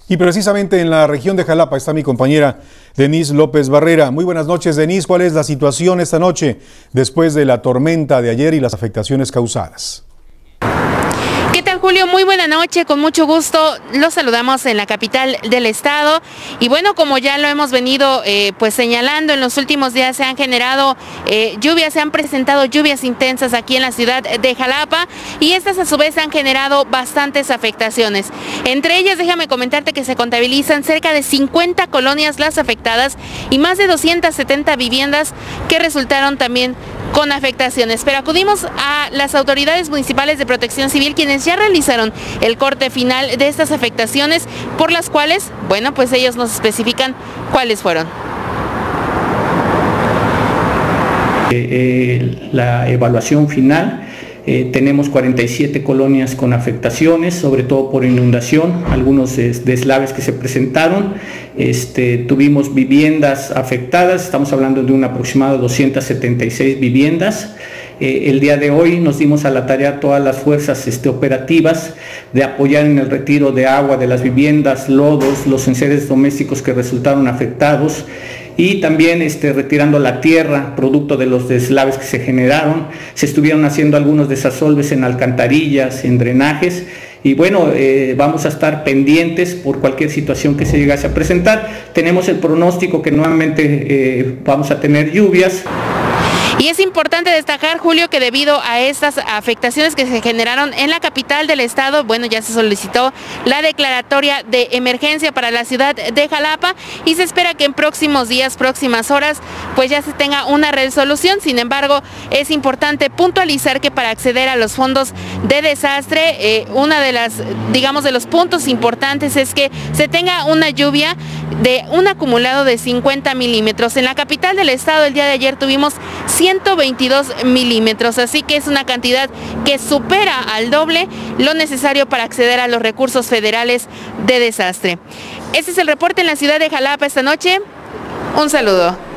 Y precisamente en la región de Jalapa está mi compañera Denise López Barrera. Muy buenas noches, Denise. ¿Cuál es la situación esta noche después de la tormenta de ayer y las afectaciones causadas? ¿Qué tal, Julio? Muy buena noche, con mucho gusto los saludamos en la capital del estado y bueno, como ya lo hemos venido pues señalando, en los últimos días se han generado lluvias, se han presentado lluvias intensas aquí en la ciudad de Jalapa y estas a su vez han generado bastantes afectaciones. Entre ellas, déjame comentarte que se contabilizan cerca de 50 colonias las afectadas y más de 270 viviendas que resultaron también con afectaciones, pero acudimos a las autoridades municipales de Protección Civil, quienes ya realizaron el corte final de estas afectaciones, por las cuales, bueno, pues ellos nos especifican cuáles fueron. La evaluación final, tenemos 47 colonias con afectaciones, sobre todo por inundación, algunos deslaves que se presentaron. Tuvimos viviendas afectadas, estamos hablando de un aproximado de 276 viviendas. El día de hoy nos dimos a la tarea todas las fuerzas operativas de apoyar en el retiro de agua de las viviendas, lodos, los enseres domésticos que resultaron afectados y también retirando la tierra, producto de los deslaves que se generaron. Se estuvieron haciendo algunos desasolves en alcantarillas, en drenajes. Y bueno, vamos a estar pendientes por cualquier situación que se llegase a presentar. Tenemos el pronóstico que nuevamente vamos a tener lluvias. Y es importante destacar, Julio, que debido a estas afectaciones que se generaron en la capital del estado, bueno, ya se solicitó la declaratoria de emergencia para la ciudad de Jalapa y se espera que en próximos días, próximas horas, pues ya se tenga una resolución. Sin embargo, es importante puntualizar que para acceder a los fondos de desastre, una de las, digamos, de los puntos importantes es que se tenga una lluvia de un acumulado de 50 milímetros. En la capital del estado el día de ayer tuvimos 122 milímetros, así que es una cantidad que supera al doble lo necesario para acceder a los recursos federales de desastre. Este es el reporte en la ciudad de Jalapa esta noche. Un saludo.